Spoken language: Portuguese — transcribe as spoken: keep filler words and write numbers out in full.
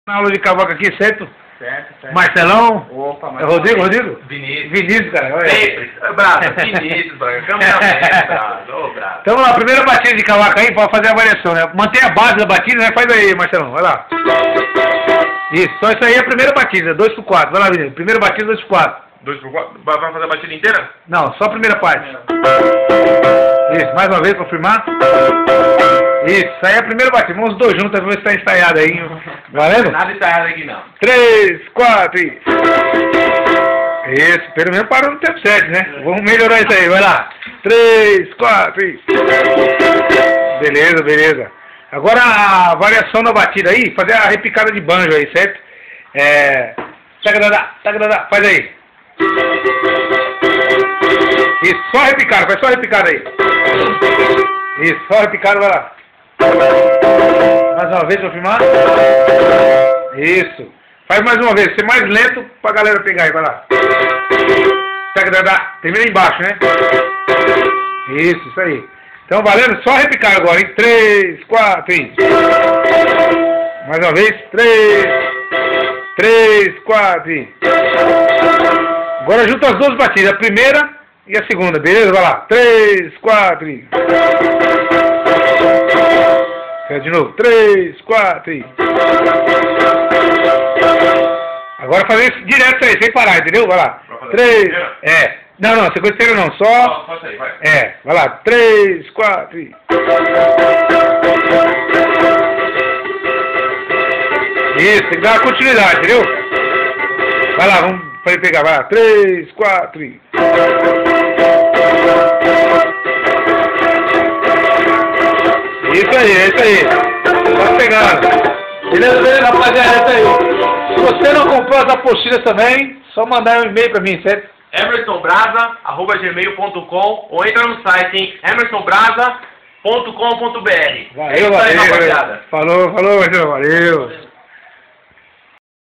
Na aula de cavaco aqui, certo? Certo, certo. Marcelão? Opa, É Rodrigo, Rodrigo? Vinícius. Vinícius, cara. Olha. Sempre. Braço, Vinícius, Braço. Campeonato, Braço. Ô, Braço. Então vamos lá, primeira batida de cavaco aí, pode fazer a variação, né? Mantém a base da batida, né? Faz aí, Marcelão, vai lá. Isso, só isso aí é a primeira batida, dois por quatro. Vai lá, Vinícius. Primeira batida, dois por quatro. dois por quatro? Vai fazer a batida inteira? Não, só a primeira parte. Isso, mais uma vez pra firmar. Isso, isso aí é a primeira batida. Vamos os dois juntos, pra ver se tá ensaiado aí. Valendo? Nada ensaiado aqui não. Três, quatro e... Isso, pelo menos parou no tempo certo, né? Vamos melhorar isso aí, vai lá. Três, quatro e... Beleza, beleza. Agora a variação da batida aí, fazer a repicada de banjo aí, certo? É... Tagadadá, tagadadá, faz aí. Isso, só repicada, faz só repicada aí. Isso, só repicada, vai lá. Mais uma vez pra filmar. Isso. Faz mais uma vez, ser mais lento pra galera pegar aí, vai lá. Termina embaixo, né? Isso, isso aí. Então, valendo, só repicar agora, hein? Três, quatro, e... Mais uma vez, três, três, quatro, e... Agora junta as duas batidas, a primeira e a segunda, beleza? Vai lá. Três, quatro, e... De novo. Três, quatro, e... Agora fazer isso direto aí, sem parar, entendeu? Vai lá. Três, é. Não, não, sequência não, só... Pode aí, vai. É, vai lá. Três, quatro, e... Isso, tem que dar uma continuidade, entendeu? Vai lá, vamos para ele pegar, vai lá. Três, quatro, e... Isso aí, é isso aí. Tá pegando. Beleza, beleza, rapaziada, é isso aí. Se você não comprou as apostilas também, só mandar um e-mail pra mim, certo? emerson brasa arroba gmail ponto com ou entra no site em emerson brasa ponto com ponto br. Valeu, valeu. Falou, falou, valeu.